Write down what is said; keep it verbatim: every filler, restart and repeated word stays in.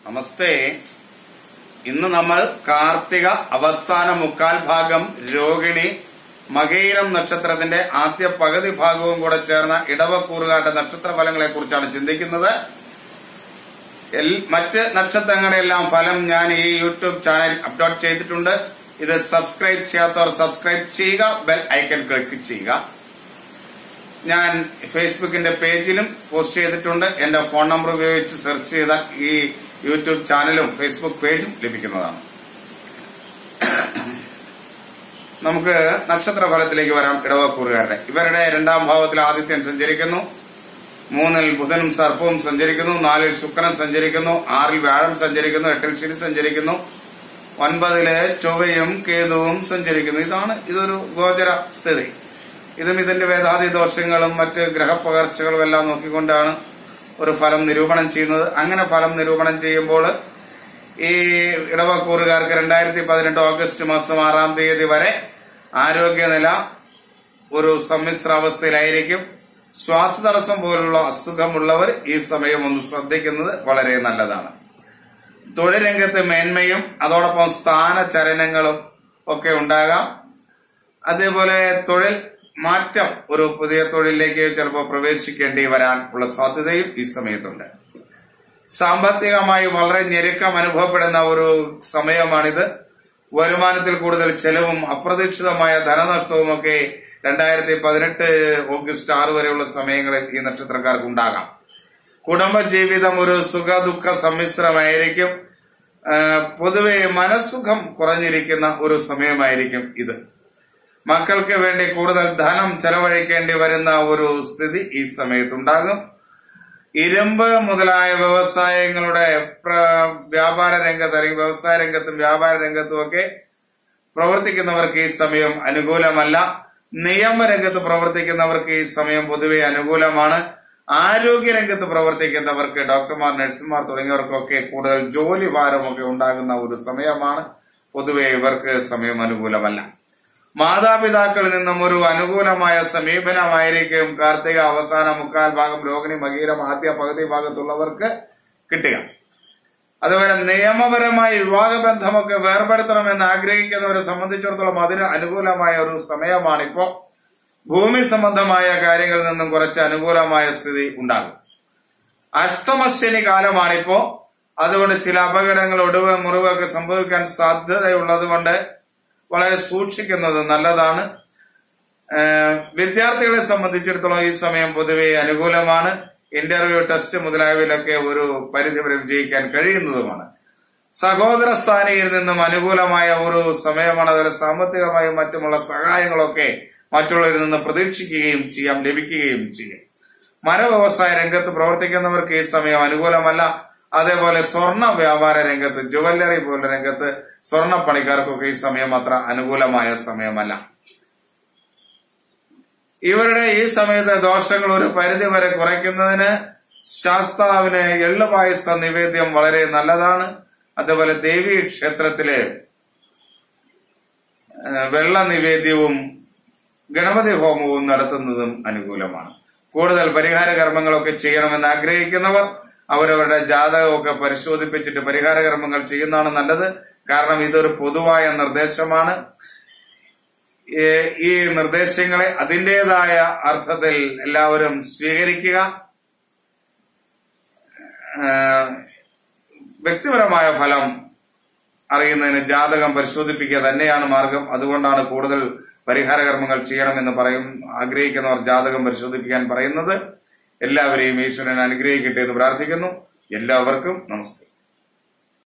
നമസ്തേ. ഇന്ന് നമ്മൾ കാർത്തിക അവസാന മുക്കാൽ ഭാഗം രോഹിണി മകയിരം നക്ഷത്രത്തിന്റെ ആദ്യ പകുതി ഭാഗവും കൂടെ ചേർന്ന ഇടവക്കൂറുകാരുടെ നക്ഷത്ര ഫലങ്ങളെ കുറിച്ചാണ് ചിന്തിക്കുന്നത്. മറ്റ് നക്ഷത്രങ്ങളുടെയെല്ലാം ഫലം ഞാൻ ഈ യൂട്യൂബ് ചാനൽ അപ്ലോഡ് ചെയ്തിട്ടുണ്ട്. ഇത് സബ്സ്ക്രൈബ് ചെയ്യാത്തവർ സബ്സ്ക്രൈബ് ചെയ്യുക, ബെൽ ഐക്കൺ ക്ലിക്ക് ചെയ്യുക. ഞാൻ ഫേസ്ബുക്കിന്റെ പേജിലും പോസ്റ്റ് ചെയ്തിട്ടുണ്ട്. എന്റെ ഫോൺ നമ്പർ ഉപയോഗിച്ച് സെർച്ച് ചെയ്താൽ ഈ യൂട്യൂബ് ചാനലും ഫേസ്ബുക്ക് പേജും ലഭിക്കുന്നതാണ്. നമുക്ക് നക്ഷത്ര ഫലത്തിലേക്ക് വരാം. ഇടവക്കൂറുകാരുടെ ഇവരുടെ രണ്ടാം ഭാവത്തിൽ ആദിത്യൻ സഞ്ചരിക്കുന്നു, മൂന്നിൽ ബുധനും സർപ്പവും സഞ്ചരിക്കുന്നു, നാലിൽ ശുക്രൻ സഞ്ചരിക്കുന്നു, ആറിൽ വ്യാഴം സഞ്ചരിക്കുന്നു, എട്ടിൽ ശനി സഞ്ചരിക്കുന്നു, ഒൻപതില് ചൊവ്വയും കേതുവും സഞ്ചരിക്കുന്നു. ഇതാണ് ഇതൊരു ഗോചര സ്ഥിതി. ഇതും ഇതിന്റെ വേദാദി ദോഷങ്ങളും മറ്റ് ഗ്രഹപ്പകർച്ചകളും എല്ലാം നോക്കിക്കൊണ്ടാണ് ഒരു ഫലം നിരൂപണം ചെയ്യുന്നത്. അങ്ങനെ ഫലം നിരൂപണം ചെയ്യുമ്പോൾ ഈ ഇടവക്കൂറുകാർക്ക് രണ്ടായിരത്തി പതിനെട്ട് ഓഗസ്റ്റ് മാസം ആറാം തീയതി വരെ ആരോഗ്യനില ഒരു സമ്മിശ്രാവസ്ഥയിലായിരിക്കും. ശ്വാസതടസ്സം പോലുള്ള അസുഖമുള്ളവർ ഈ സമയം ഒന്ന് ശ്രദ്ധിക്കുന്നത് വളരെ നല്ലതാണ്. തൊഴിൽ രംഗത്ത് മേന്മയും അതോടൊപ്പം സ്ഥാനചലനങ്ങളും ഒക്കെ ഉണ്ടാകാം. അതേപോലെ തൊഴിൽ മാറ്റം, ഒരു പുതിയ തൊഴിലിലേക്ക് ചിലപ്പോൾ പ്രവേശിക്കേണ്ടി വരാൻ ഉള്ള സാധ്യതയും ഈ സമയത്തുണ്ട്. സാമ്പത്തികമായി വളരെ ഞെരുക്കം അനുഭവപ്പെടുന്ന ഒരു സമയമാണിത്. വരുമാനത്തിൽ കൂടുതൽ ചെലവും അപ്രതീക്ഷിതമായ ധനനഷ്ടവും ഒക്കെ രണ്ടായിരത്തി പതിനെട്ട് ഓഗസ്റ്റ് ആറ് വരെയുള്ള സമയങ്ങളിൽ ഈ നക്ഷത്രക്കാർക്ക് ഉണ്ടാകാം. കുടുംബജീവിതം ഒരു സുഖ ദുഃഖ സമ്മിശ്രമായിരിക്കും. പൊതുവെ മനസ്സുഖം കുറഞ്ഞിരിക്കുന്ന ഒരു സമയമായിരിക്കും ഇത്. മക്കൾക്ക് വേണ്ടി കൂടുതൽ ധനം ചെലവഴിക്കേണ്ടി വരുന്ന ഒരു സ്ഥിതി ഈ സമയത്തുണ്ടാകും. ഇരുമ്പ് മുതലായ വ്യവസായങ്ങളുടെ വ്യാപാര രംഗത്ത് അല്ലെങ്കിൽ വ്യവസായ രംഗത്തും വ്യാപാര രംഗത്തും ഒക്കെ പ്രവർത്തിക്കുന്നവർക്ക് ഈ സമയം അനുകൂലമല്ല. നിയമരംഗത്ത് പ്രവർത്തിക്കുന്നവർക്ക് ഈ സമയം പൊതുവെ അനുകൂലമാണ്. ആരോഗ്യ രംഗത്ത് പ്രവർത്തിക്കുന്നവർക്ക് ഡോക്ടർമാർ, നഴ്സുമാർ തുടങ്ങിയവർക്കൊക്കെ കൂടുതൽ ജോലി ഭാരമൊക്കെ ഉണ്ടാകുന്ന ഒരു സമയമാണ്. പൊതുവെ ഇവർക്ക് സമയം അനുകൂലമല്ല. മാതാപിതാക്കളിൽ നിന്നും ഒരു അനുകൂലമായ സമീപനമായിരിക്കും കാർത്തിക അവസാന മുക്കാൽ ഭാഗം രോഹിണി മകീരം ആദ്യ പകുതി ഭാഗത്തുള്ളവർക്ക് കിട്ടുക. അതുപോലെ നിയമപരമായ വിവാഹബന്ധമൊക്കെ വേർപെടുത്തണമെന്ന് ആഗ്രഹിക്കുന്നവരെ സംബന്ധിച്ചിടത്തോളം അതിന് അനുകൂലമായ ഒരു സമയമാണിപ്പോ. ഭൂമി സംബന്ധമായ കാര്യങ്ങളിൽ നിന്നും കുറച്ച് അനുകൂലമായ സ്ഥിതി ഉണ്ടാകും. അഷ്ടമശനി കാലമാണിപ്പോ. അതുകൊണ്ട് ചില അപകടങ്ങൾ, ഒടിവ്, മുറിവൊക്കെ സംഭവിക്കാൻ സാധ്യതയുള്ളത് കൊണ്ട് വളരെ സൂക്ഷിക്കുന്നത് നല്ലതാണ്. വിദ്യാർത്ഥികളെ സംബന്ധിച്ചിടത്തോളം ഈ സമയം പൊതുവെ അനുകൂലമാണ്. ഇന്റർവ്യൂ, ടെസ്റ്റ് മുതലായവയിലൊക്കെ ഒരു പരിധിവരെ വിജയിക്കാൻ കഴിയുന്നതുമാണ്. സഹോദര സ്ഥാനിയിൽ നിന്നും അനുകൂലമായ ഒരു സമയമാണ്. അതുപോലെ സാമ്പത്തികമായും മറ്റുമുള്ള സഹായങ്ങളൊക്കെ മറ്റുള്ളവരിൽ നിന്ന് പ്രതീക്ഷിക്കുകയും ചെയ്യാം, ലഭിക്കുകയും ചെയ്യും. മരവ്യവസായ രംഗത്ത് പ്രവർത്തിക്കുന്നവർക്ക് ഈ സമയം അനുകൂലമല്ല. അതേപോലെ സ്വർണ്ണ വ്യാപാര രംഗത്ത്, ജുവല്ലറി പോലുള്ള രംഗത്ത് സ്വർണ്ണപ്പണിക്കാർക്കൊക്കെ ഈ സമയം അത്ര അനുകൂലമായ സമയമല്ല. ഇവരുടെ ഈ സമയത്തെ ദോഷങ്ങൾ ഒരു പരിധി വരെ കുറയ്ക്കുന്നതിന് ശാസ്താവിന് എള്ളുപായസ നിവേദ്യം വളരെ നല്ലതാണ്. അതുപോലെ ദേവീ ക്ഷേത്രത്തില് വെള്ള നിവേദ്യവും ഗണപതി ഹോമവും നടത്തുന്നതും അനുകൂലമാണ്. കൂടുതൽ പരിഹാര കർമ്മങ്ങളൊക്കെ ചെയ്യണമെന്ന് ആഗ്രഹിക്കുന്നവർ അവരവരുടെ ജാതകമൊക്കെ പരിശോധിപ്പിച്ചിട്ട് പരിഹാര കർമ്മങ്ങൾ ചെയ്യുന്നതാണ് നല്ലത്. കാരണം ഇതൊരു പൊതുവായ നിർദ്ദേശമാണ്. ഈ നിർദ്ദേശങ്ങളെ അതിൻ്റെതായ അർത്ഥത്തിൽ എല്ലാവരും സ്വീകരിക്കുക. വ്യക്തിപരമായ ഫലം അറിയുന്നതിന് ജാതകം പരിശോധിപ്പിക്കുക തന്നെയാണ് മാർഗം. അതുകൊണ്ടാണ് കൂടുതൽ പരിഹാര കർമ്മങ്ങൾ ചെയ്യണമെന്ന് പറയും ആഗ്രഹിക്കുന്നവർ ജാതകം പരിശോധിപ്പിക്കാൻ പറയുന്നത്. എല്ലാവരെയും ഈശ്വരൻ അനുഗ്രഹിക്കട്ടെ എന്ന് പ്രാർത്ഥിക്കുന്നു. എല്ലാവർക്കും നമസ്തേ.